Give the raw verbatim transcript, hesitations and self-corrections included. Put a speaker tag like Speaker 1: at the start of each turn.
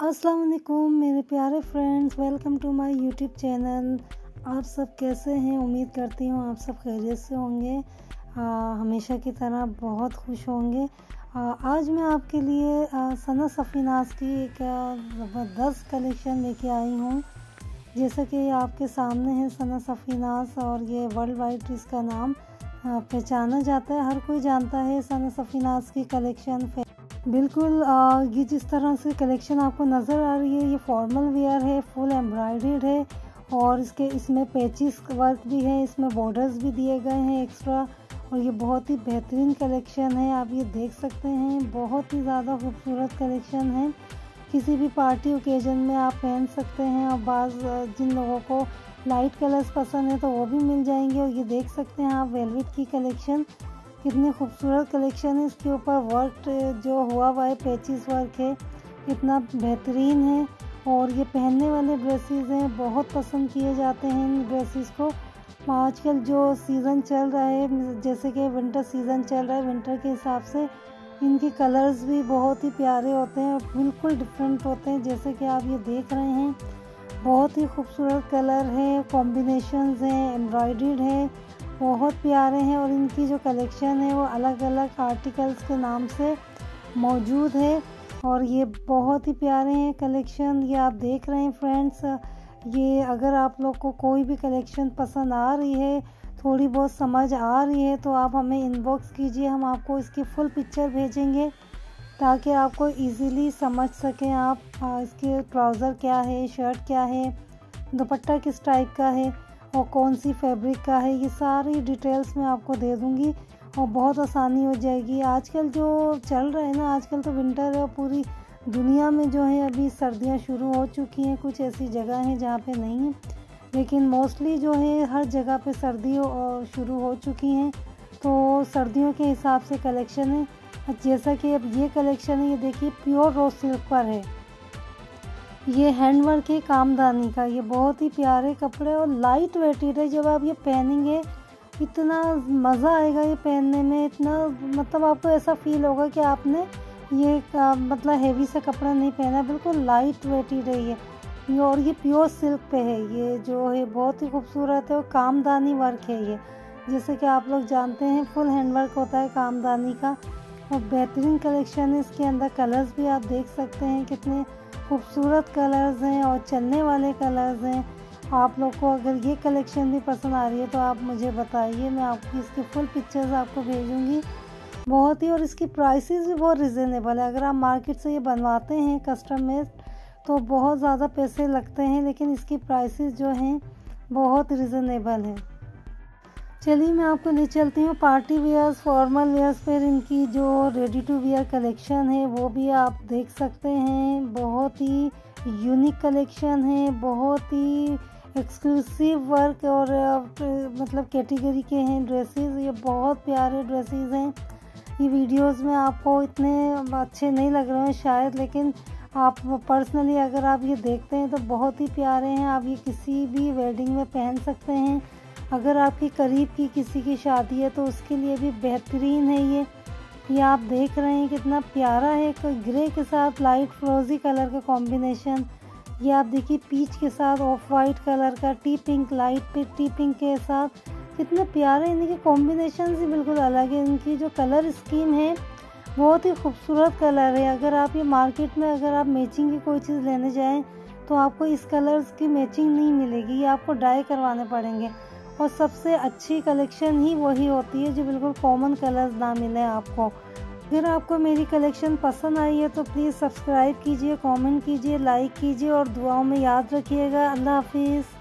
Speaker 1: अस्सलाम वालेकुम मेरे प्यारे friends, welcome to my YouTube channel. आप सब कैसे हैं? उम्मीद करती हूँ आप सब खैरियत से होंगे, आ, हमेशा की तरह बहुत खुश होंगे। आ, आज मैं आपके लिए आ, सना सफ़ीनाज़ की एक ज़बरदस्त कलेक्शन लेके आई हूँ। जैसा कि आपके सामने है सना सफ़ीनाज़, और ये वर्ल्ड वाइड इसका नाम पहचाना जाता है। हर कोई जानता है सना सफ़ीनाज़ की कलेक्शन। बिल्कुल आ, ये जिस तरह से कलेक्शन आपको नज़र आ रही है, ये फॉर्मल वेयर है, फुल एम्ब्रॉयडर्ड है, और इसके इसमें पैचिस वर्क भी है, इसमें बॉर्डर्स भी दिए गए हैं एक्स्ट्रा। और ये बहुत ही बेहतरीन कलेक्शन है, आप ये देख सकते हैं। बहुत ही ज़्यादा खूबसूरत कलेक्शन है, किसी भी पार्टी ओकेजन में आप पहन सकते हैं। और बाज़ जिन लोगों को लाइट कलर्स पसंद है तो वो भी मिल जाएंगे। और ये देख सकते हैं आप वेलवेट की कलेक्शन, कितनी खूबसूरत कलेक्शन है। इसके ऊपर वर्क जो हुआ हुआ है, पैचिस वर्क है, इतना बेहतरीन है। और ये पहनने वाले ड्रेसेस हैं, बहुत पसंद किए जाते हैं इन ड्रेसेस को। आजकल जो सीज़न चल रहा है, जैसे कि विंटर सीज़न चल रहा है, विंटर के हिसाब से इनके कलर्स भी बहुत ही प्यारे होते हैं और बिल्कुल डिफरेंट होते हैं। जैसे कि आप ये देख रहे हैं, बहुत ही खूबसूरत कलर है, कॉम्बिनेशंस हैं, एम्ब्रॉयडर्ड है, बहुत प्यारे हैं। और इनकी जो कलेक्शन है वो अलग अलग आर्टिकल्स के नाम से मौजूद है, और ये बहुत ही प्यारे हैं कलेक्शन। ये आप देख रहे हैं फ्रेंड्स, ये अगर आप लोग को कोई भी कलेक्शन पसंद आ रही है, थोड़ी बहुत समझ आ रही है, तो आप हमें इनबॉक्स कीजिए, हम आपको इसकी फुल पिक्चर भेजेंगे ताकि आपको इजीली समझ सकें आप इसके ट्राउज़र क्या है, शर्ट क्या है, दुपट्टा किस टाइप का है और कौन सी फैब्रिक का है। ये सारी डिटेल्स मैं आपको दे दूंगी और बहुत आसानी हो जाएगी। आजकल जो चल रहा है ना, आजकल तो विंटर है, पूरी दुनिया में जो है अभी सर्दियां शुरू हो चुकी हैं। कुछ ऐसी जगह हैं जहाँ पे नहीं है, लेकिन मोस्टली जो है हर जगह पे सर्दी शुरू हो चुकी हैं। तो सर्दियों के हिसाब से कलेक्शन है। जैसा कि अब ये कलेक्शन है, ये देखिए प्योर रो सिल्क पर है, ये हैंडवर्क है कामदानी का। ये बहुत ही प्यारे कपड़े और लाइट वेटेड है। जब आप ये पहनेंगे इतना मज़ा आएगा ये पहनने में, इतना मतलब आपको ऐसा फील होगा कि आपने ये आ, मतलब हेवी सा कपड़ा नहीं पहना, बिल्कुल लाइट वेटेड है ये। और ये प्योर सिल्क पे है, ये जो है बहुत ही खूबसूरत है और कामदानी वर्क है ये। जैसे कि आप लोग जानते हैं फुल हैंडवर्क होता है कामदानी का, और बेहतरीन कलेक्शन है। इसके अंदर कलर्स भी आप देख सकते हैं, कितने खूबसूरत कलर्स हैं और चलने वाले कलर्स हैं। आप लोग को अगर ये कलेक्शन भी पसंद आ रही है तो आप मुझे बताइए, मैं आपकी इसकी फुल पिक्चर्स आपको भेजूंगी। बहुत ही, और इसकी प्राइसेस भी बहुत रिजनेबल है। अगर आप मार्केट से ये बनवाते हैं कस्टम मेड तो बहुत ज़्यादा पैसे लगते हैं, लेकिन इसकी प्राइसेस जो हैं बहुत रिजनेबल है। चलिए मैं आपको ले चलती हूँ पार्टी वेयर्स, फॉर्मल वेयर्स पर इनकी जो रेडी टू वेयर कलेक्शन है वो भी आप देख सकते हैं। बहुत ही यूनिक कलेक्शन है, बहुत ही एक्सक्लूसिव वर्क और मतलब कैटेगरी के हैं ड्रेसेस। ये बहुत प्यारे ड्रेसेस हैं। ये वीडियोस में आपको इतने अच्छे नहीं लग रहे हैं शायद, लेकिन आप पर्सनली अगर आप ये देखते हैं तो बहुत ही प्यारे हैं। आप ये किसी भी वेडिंग में पहन सकते हैं। अगर आपकी करीब की किसी की शादी है तो उसके लिए भी बेहतरीन है ये। ये आप देख रहे हैं कितना प्यारा है, ग्रे के साथ लाइट फ्रोजी कलर का कॉम्बिनेशन। ये आप देखिए पीच के साथ ऑफ वाइट कलर का, टी पिंक, लाइट पे टी पिंक के साथ, कितने प्यारे इनके कॉम्बिनेशन ही बिल्कुल अलग है। इनकी जो कलर स्कीम है बहुत ही खूबसूरत कलर है। अगर आप ये मार्केट में अगर आप मैचिंग की कोई चीज़ लेने जाएँ तो आपको इस कलर्स की मैचिंग नहीं मिलेगी, ये आपको डाई करवाने पड़ेंगे। और सबसे अच्छी कलेक्शन ही वही होती है जो बिल्कुल कॉमन कलर्स ना मिले आपको। अगर आपको मेरी कलेक्शन पसंद आई है तो प्लीज़ सब्सक्राइब कीजिए, कमेंट कीजिए, लाइक कीजिए और दुआओं में याद रखिएगा। अल्लाह हाफिज़।